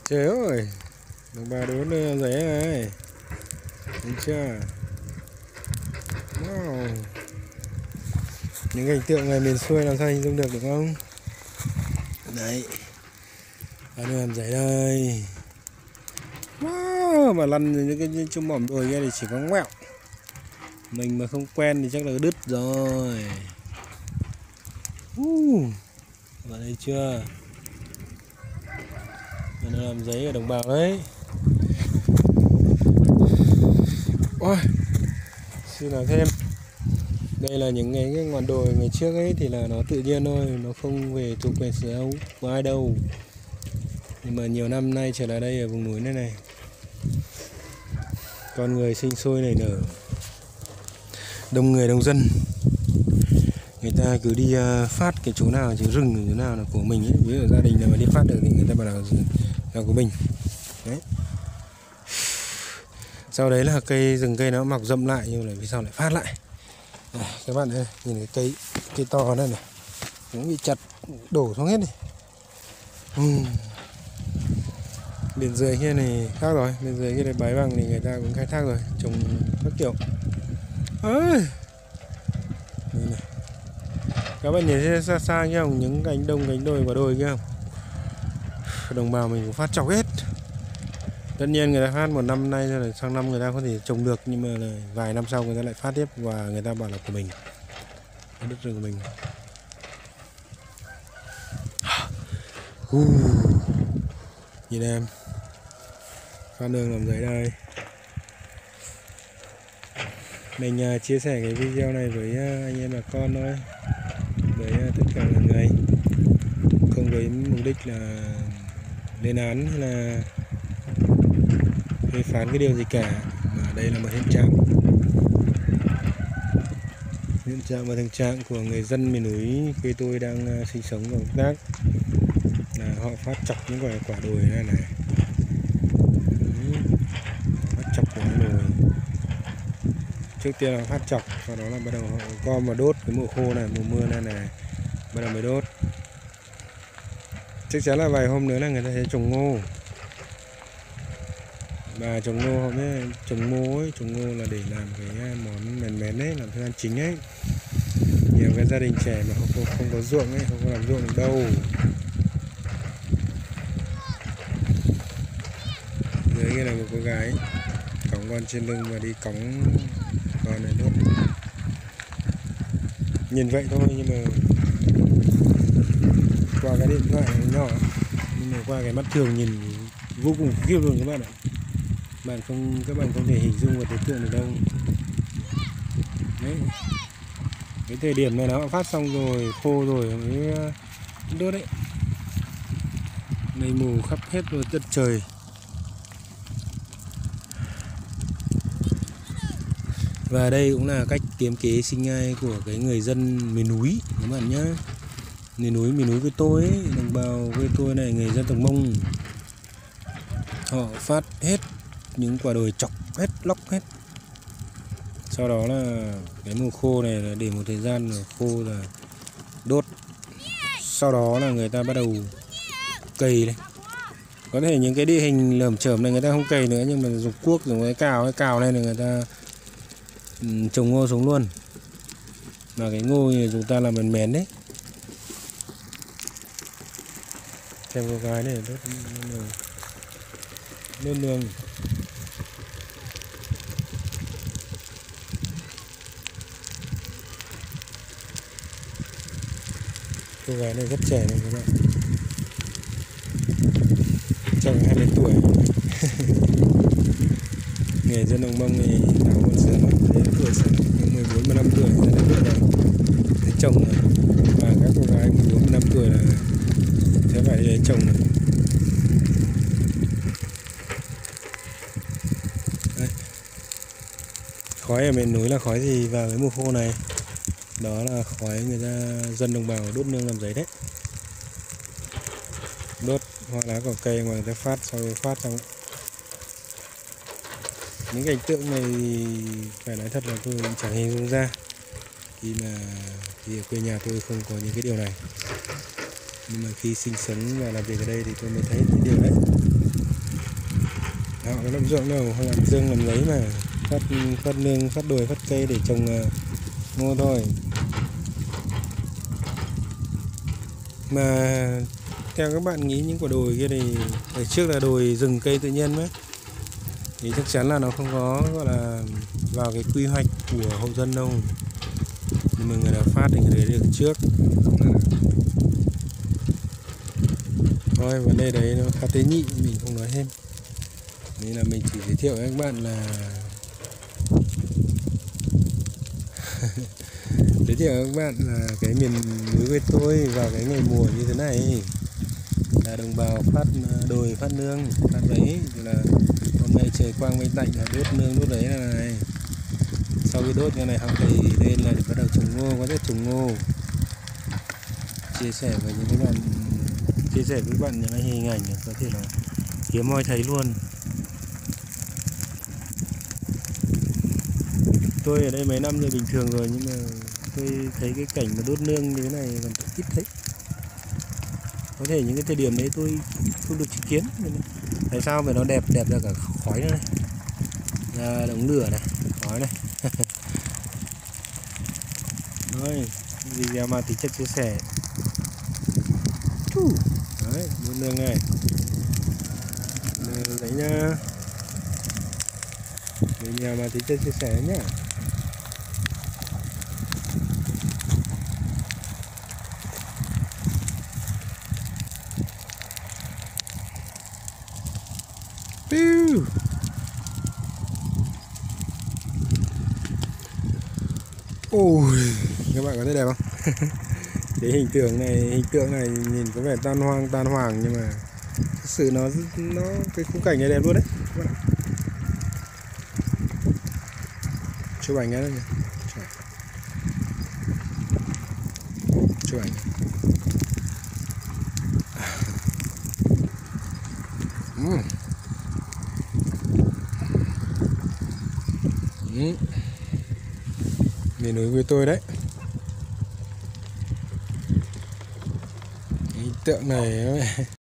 Trời ơi, đồng bào đốn giấy này, thấy chưa? Wow. Những cảnh tượng này miền xuôi làm sao hình dung được không? Đấy, ta đưa làm giấy đây. Wow, mà lăn những cái chum mỏm đồi kia thì chỉ có ngoẹo. Mình mà không quen thì chắc là đứt rồi. Ở đây chưa? Mình đang làm giấy ở đồng bào đấy. Ôi, xin nói thêm, đây là những cái ngọn đồi ngày trước ấy thì là nó tự nhiên thôi, nó không về thuộc quyền sở hữu của ai đâu. Nhưng mà nhiều năm nay trở lại đây ở vùng núi này con người sinh sôi nảy nở, đông người đông dân, người ta cứ đi phát cái chỗ nào, chứ rừng chỗ nào là của mình ấy. Ví dụ gia đình nào mà đi phát được thì người ta bảo là của mình đấy. Sau đấy là rừng cây nó mọc rậm lại, nhưng mà vì sao lại phát lại. Các bạn ơi, nhìn cái cây to này này, nó bị chặt đổ xuống hết này. Bên dưới kia này khác rồi, bên dưới kia này bái bằng thì người ta cũng khai thác rồi, trồng các kiểu. Ơi, này. Các bạn nhìn xa xa kia không, những cánh đồng cánh đồi quả đồi kia không, đồng bào mình cũng phát chọc hết. Tất nhiên người ta phát một năm nay rồi, sang năm người ta có thể trồng được, nhưng mà vài năm sau người ta lại phát tiếp và người ta bảo là của mình, đất rừng của mình. Nhìn em, phát đường làm giấy đây. Mình chia sẻ cái video này với anh em bà con thôi, với tất cả mọi người, không với mục đích là lên án hay là phê phán cái điều gì cả, mà đây là một hiện trạng và thực trạng của người dân miền núi quê tôi đang sinh sống và công tác, là họ phát chọc những quả đồi này này. Phát chọc quả đồi, trước tiên là phát chọc, sau đó là bắt đầu họ gom và đốt. Cái mùa khô này, mùa mưa này này, bắt đầu mới đốt. Chắc chắn là vài hôm nữa là người ta sẽ trồng ngô. Và trồng ngô, họ biết trồng ngô ấy, trồng ngô là để làm cái món mén mén ấy, làm thức ăn chính ấy. Nhiều cái gia đình trẻ mà không có ruộng ấy, không có làm ruộng được đâu. Dưới kia là một cô gái cõng con trên lưng và đi cõng con này đốt. Nhìn vậy thôi nhưng mà qua cái điện thoại nhỏ, nhưng mà qua cái mắt thường nhìn vô cùng khiếp luôn các bạn ạ. Các bạn không thể hình dung và tưởng tượng được đâu. Đấy, cái thời điểm này nó phát xong rồi, khô rồi mới đốt đấy. Mây mù khắp hết rồi đất trời. Và đây cũng là cách kiếm kế sinh nhai của cái người dân miền núi các bạn nhé. Miền núi với tôi ấy, đồng bào với tôi này, người dân tộc Mông, họ phát hết những quả đồi, chọc hết, lóc hết. Sau đó là cái mùa khô này là để một thời gian rồi khô là đốt. Sau đó là người ta bắt đầu cày này. Có thể những cái địa hình lởm chởm này người ta không cày nữa, nhưng mà dùng cuốc, dùng cái cào này là người ta trồng ngô xuống luôn. Và cái ngô này chúng ta làm mén mén đấy. Xem cô gái này đốt nương. Cô gái này rất trẻ này các bạn, chồng 20 tuổi. Nghề dân đồng Mông thì đào một sớm, tuổi sớm, 14-15 tuổi ra đến tuổi này lấy chồng rồi. Và các cô gái 14-15 tuổi là sẽ phải lấy chồng rồi. Đây. Khói ở miền núi là khói gì vào cái mùa khô này? Đó là khói người ta dân đồng bào đốt nương làm giấy đấy. Đốt hoa lá cỏ cây mà người ta phát xong. Những cảnh tượng này phải nói thật là tôi cũng chẳng hình dung ra, khi ở quê nhà tôi không có những cái điều này. Nhưng mà khi sinh sống và làm việc ở đây thì tôi mới thấy cái điều đấy. có làm ruộng đâu, họ làm dương làm giấy mà phát nương, phát đồi, phát cây để trồng ngô thôi. Mà theo các bạn nghĩ những quả đồi kia thì ở trước là đồi rừng cây tự nhiên ấy, thì chắc chắn là nó không có gọi là vào cái quy hoạch của hộ dân đâu, nhưng mà người nào phát thì người đấy được trước. Thôi vấn đề đấy nó khá tế nhị, mình không nói thêm, nên là mình chỉ giới thiệu với các bạn là giới thiệu với các bạn là cái miền núi quê tôi vào cái ngày mùa như thế này là đồng bào phát đồi, phát nương, phát giấy, rồi là hôm nay trời quang mây tạnh là đốt nương đốt giấy này. Sau khi đốt cái này họ thì lên là để bắt đầu trồng ngô, có thể trồng ngô. Chia sẻ với những cái bạn, chia sẻ với bạn những cái hình ảnh có thể là hiếm hoi thấy luôn. Tôi ở đây mấy năm rồi bình thường rồi, nhưng mà tôi thấy cái cảnh mà đốt nương như thế này còn ít thấy. Có thể những cái thời điểm đấy tôi không được chứng kiến. Tại sao mà nó đẹp ra cả khói nữa này, ra đống lửa này, khói này. Rồi, video mà tính chất chia sẻ. Đấy, đốt nương này, đấy nha. Video mà tính chất chia sẻ nhá. Ôi, các bạn có thấy đẹp không? Cái hình tượng này nhìn có vẻ tan hoang nhưng mà thực sự nó cái khung cảnh này đẹp luôn đấy các bạn. Chụp ảnh nhá, chụp ảnh. Miền núi quê tôi đấy. Hình tượng này